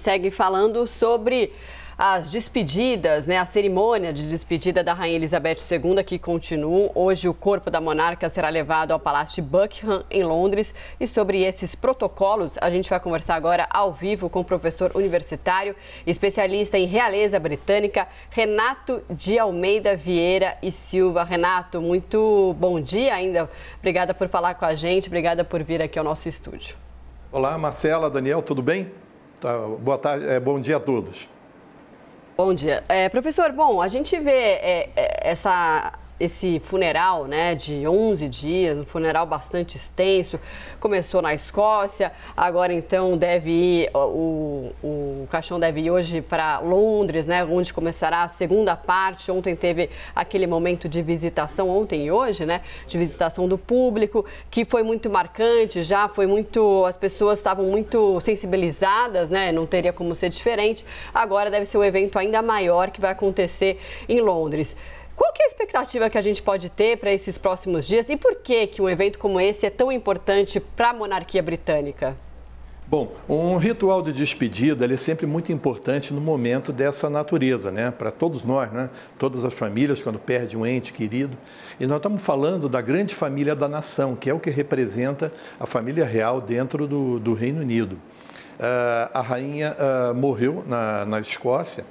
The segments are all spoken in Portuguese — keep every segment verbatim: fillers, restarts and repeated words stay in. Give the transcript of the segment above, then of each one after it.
segue falando sobre as despedidas, né, a cerimônia de despedida da Rainha Elizabeth segunda, que continuam. Hoje o corpo da monarca será levado ao Palácio de Buckingham, em Londres. E sobre esses protocolos, a gente vai conversar agora ao vivo com o professor universitário, especialista em realeza britânica, Renato de Almeida Vieira e Silva. Renato, muito bom dia ainda. Obrigada por falar com a gente, obrigada por vir aqui ao nosso estúdio. Olá, Marcela, Daniel, tudo bem? Tá, boa tarde, é, bom dia a todos. Bom dia. É, professor, bom, a gente vê é, é, essa, esse funeral, né, de onze dias, um funeral bastante extenso, começou na Escócia, agora então deve ir, o, o caixão deve ir hoje para Londres, né, onde começará a segunda parte. Ontem teve aquele momento de visitação, ontem e hoje, né, de visitação do público, que foi muito marcante, já foi muito, as pessoas estavam muito sensibilizadas, né, não teria como ser diferente. Agora deve ser um evento ainda maior que vai acontecer em Londres. Qual que é a expectativa que a gente pode ter para esses próximos dias e por que que um evento como esse é tão importante para a monarquia britânica? Bom, um ritual de despedida ele é sempre muito importante no momento dessa natureza, né? Para todos nós, né? Todas as famílias quando perdem um ente querido. E nós estamos falando da grande família da nação, que é o que representa a família real dentro do, do Reino Unido. Uh, a rainha uh, morreu na, na Escócia.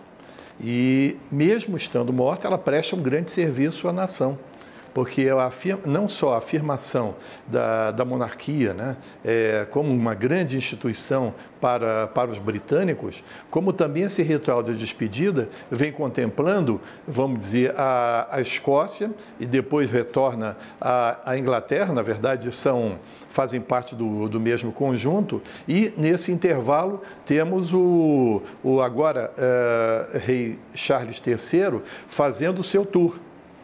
E, mesmo estando morta, ela presta um grande serviço à nação, porque ela afirma, não só a afirmação da, da monarquia, né, é, como uma grande instituição para, para os britânicos, como também esse ritual de despedida vem contemplando, vamos dizer, a, a Escócia e depois retorna à, à Inglaterra, na verdade são, fazem parte do, do mesmo conjunto, e nesse intervalo temos o, o agora uh, rei Charles terceiro fazendo o seu tour,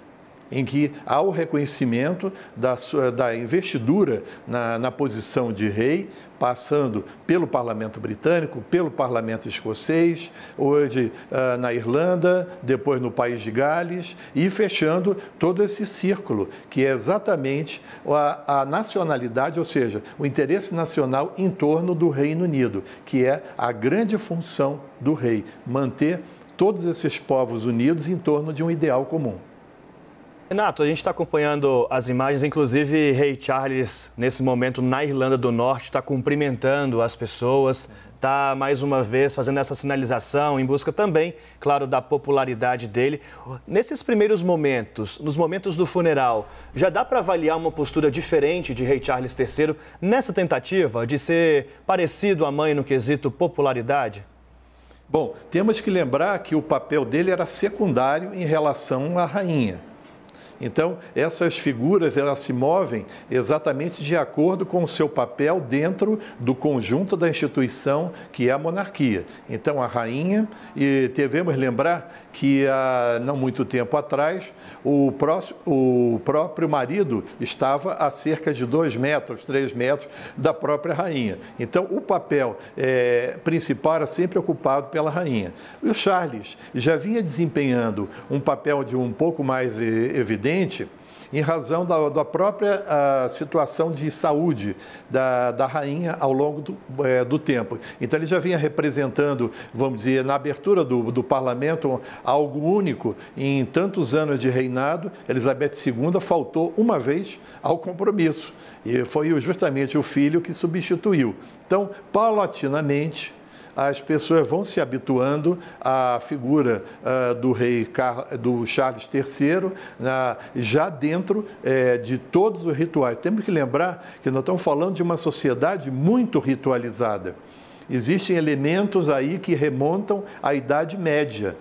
em que há o reconhecimento da, sua, da investidura na, na posição de rei, passando pelo parlamento britânico, pelo parlamento escocês, hoje uh, na Irlanda, depois no país de Gales, e fechando todo esse círculo, que é exatamente a, a nacionalidade, ou seja, o interesse nacional em torno do Reino Unido, que é a grande função do rei, manter todos esses povos unidos em torno de um ideal comum. Renato, a gente está acompanhando as imagens, inclusive Rei Charles, nesse momento na Irlanda do Norte, está cumprimentando as pessoas, está mais uma vez fazendo essa sinalização em busca também, claro, da popularidade dele. Nesses primeiros momentos, nos momentos do funeral, já dá para avaliar uma postura diferente de Rei Charles terceiro nessa tentativa de ser parecido à mãe no quesito popularidade? Bom, temos que lembrar que o papel dele era secundário em relação à rainha. Então, essas figuras elas se movem exatamente de acordo com o seu papel dentro do conjunto da instituição que é a monarquia. Então, a rainha, e devemos lembrar que há não muito tempo atrás, o, próximo, o próprio marido estava a cerca de dois metros, três metros da própria rainha. Então, o papel é, principal era sempre ocupado pela rainha. E o Charles já vinha desempenhando um papel de um pouco mais evidente, em razão da, da própria a, situação de saúde da, da rainha ao longo do, é, do tempo. Então, ele já vinha representando, vamos dizer, na abertura do, do parlamento, algo único em tantos anos de reinado. Elizabeth segunda faltou uma vez ao compromisso, e foi justamente o filho que substituiu. Então, paulatinamente, as pessoas vão se habituando à figura uh, do rei Car... do Charles terceiro, uh, já dentro uh, de todos os rituais. Temos que lembrar que nós estamos falando de uma sociedade muito ritualizada. Existem elementos aí que remontam à Idade Média.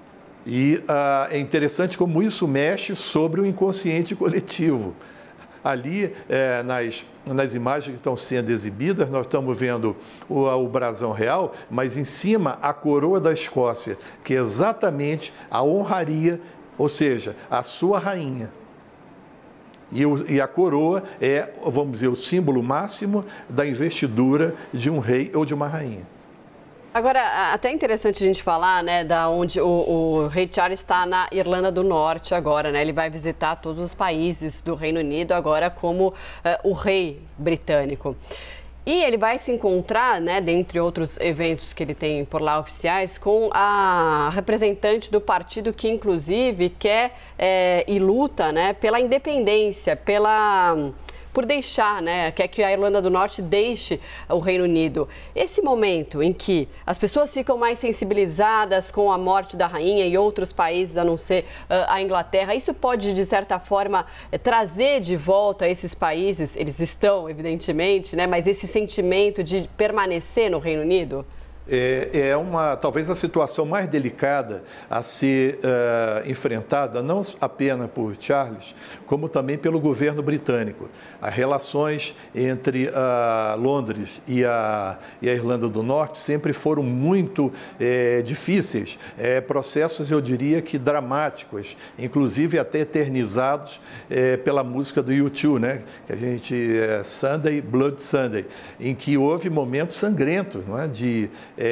E uh, é interessante como isso mexe sobre o inconsciente coletivo. Ali, é, nas, nas imagens que estão sendo exibidas, nós estamos vendo o, o brasão real, mas em cima a coroa da Escócia, que é exatamente a honraria, ou seja, a sua rainha. E, o, e a coroa é, vamos dizer, o símbolo máximo da investidura de um rei ou de uma rainha. Agora, até interessante a gente falar, né, da onde o, o rei Charles está na Irlanda do Norte agora, né? Ele vai visitar todos os países do Reino Unido agora como uh, o rei britânico. E ele vai se encontrar, né, dentre outros eventos que ele tem por lá oficiais, com a representante do partido que, inclusive, quer é, e luta, né, pela independência, pela... por deixar, né, quer que a Irlanda do Norte deixe o Reino Unido. Esse momento em que as pessoas ficam mais sensibilizadas com a morte da rainha e outros países, a não ser uh, a Inglaterra, isso pode, de certa forma, trazer de volta esses países, eles estão, evidentemente, né, mas esse sentimento de permanecer no Reino Unido? É, é uma, talvez a situação mais delicada a ser uh, enfrentada, não apenas por Charles, como também pelo governo britânico. As relações entre uh, Londres e a, e a Irlanda do Norte sempre foram muito é, difíceis, é, processos, eu diria que dramáticos, inclusive até eternizados é, pela música do U dois, né? Que a gente, é, Sunday, Blood Sunday, em que houve momentos sangrentos, não é? de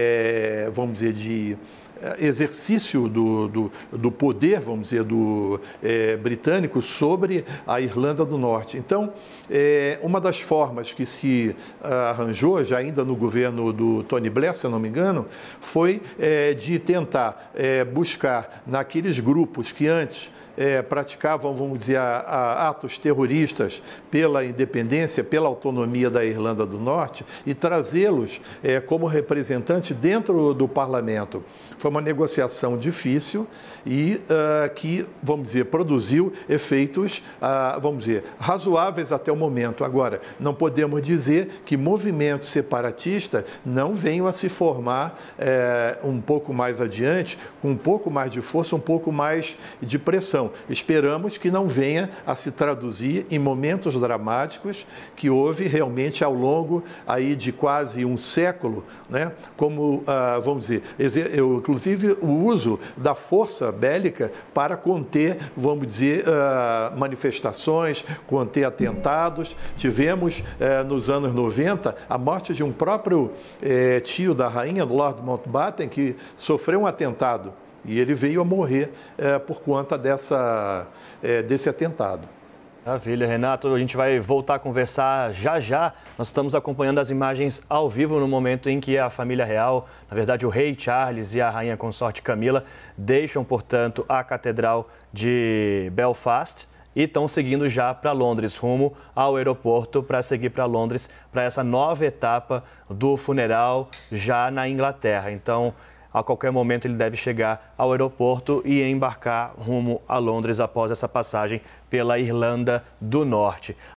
É, vamos dizer, de exercício do, do, do poder, vamos dizer, do é, britânico sobre a Irlanda do Norte. Então, é, uma das formas que se arranjou, já ainda no governo do Tony Blair, se eu não me engano, foi é, de tentar é, buscar naqueles grupos que antes É, praticavam, vamos dizer, a, a, atos terroristas pela independência, pela autonomia da Irlanda do Norte e trazê-los é, como representante dentro do parlamento. Foi uma negociação difícil e uh, que, vamos dizer, produziu efeitos, uh, vamos dizer, razoáveis até o momento. Agora, não podemos dizer que movimentos separatistas não venham a se formar é, um pouco mais adiante, com um pouco mais de força, um pouco mais de pressão. Esperamos que não venha a se traduzir em momentos dramáticos que houve realmente ao longo aí de quase um século, né? Como, ah, vamos dizer, eu, inclusive o uso da força bélica para conter, vamos dizer, ah, manifestações, conter atentados. Tivemos, eh, nos anos noventa, a morte de um próprio eh, tio da rainha, do Lord Mountbatten, que sofreu um atentado. E ele veio a morrer é, por conta dessa, é, desse atentado. Maravilha, Renato. A gente vai voltar a conversar já já. Nós estamos acompanhando as imagens ao vivo no momento em que a família real, na verdade o rei Charles e a rainha consorte Camila, deixam, portanto, a Catedral de Belfast e estão seguindo já para Londres, rumo ao aeroporto para seguir para Londres, para essa nova etapa do funeral já na Inglaterra. Então, a qualquer momento ele deve chegar ao aeroporto e embarcar rumo a Londres após essa passagem pela Irlanda do Norte.